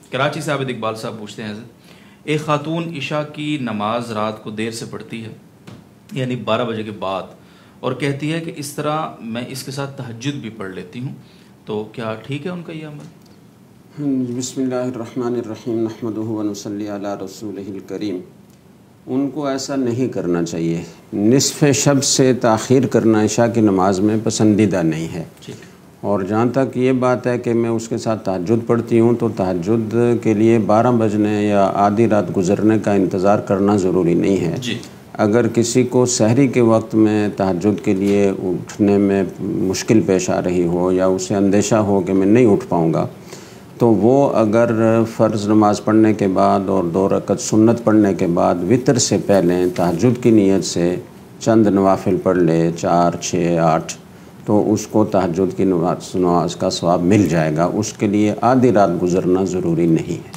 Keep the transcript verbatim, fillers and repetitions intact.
کراچی سے عابد اقبال صاحب پوچھتے ہیں ایک خاتون عشاء کی نماز رات کو دیر سے پڑھتی ہے یعنی بارہ بجے کے بعد اور کہتی ہے کہ اس طرح میں اس کے ساتھ تہجد بھی پڑھ لیتی ہوں، تو کیا ٹھیک ہے ان کا یہ عمل؟ بسم اللہ الرحمن الرحیم نحمدہ و نصلی علی رسولہ الکریم۔ ان کو ایسا نہیں کرنا چاہیے۔ نصف شب سے تاخیر کرنا عشاء کی نماز میں پسندیدہ نہیں ہے، اور جہاں تک یہ بات ہے کہ میں اس کے ساتھ تہجد پڑھتی ہوں تو تہجد کے لیے بارہ بجنے یا آدھی رات گزرنے کا انتظار کرنا ضروری نہیں ہے۔ جی اگر کسی کو سحری کے وقت میں تہجد کے لیے اٹھنے میں مشکل پیش آ رہی ہو یا اسے اندیشہ ہو کہ میں نہیں اٹھ پاؤں گا، تو وہ اگر فرض نماز پڑھنے کے بعد اور دو رکعت سنت پڑھنے کے بعد وتر سے پہلے تہجد کی نیت سے چند نوافل پڑھ لے، چار چھ آٹھ، تو اس کو تہجد کی نماز کا ثواب مل جائے گا۔ اس کے لیے آدھی رات گزرنا ضروری نہیں ہے۔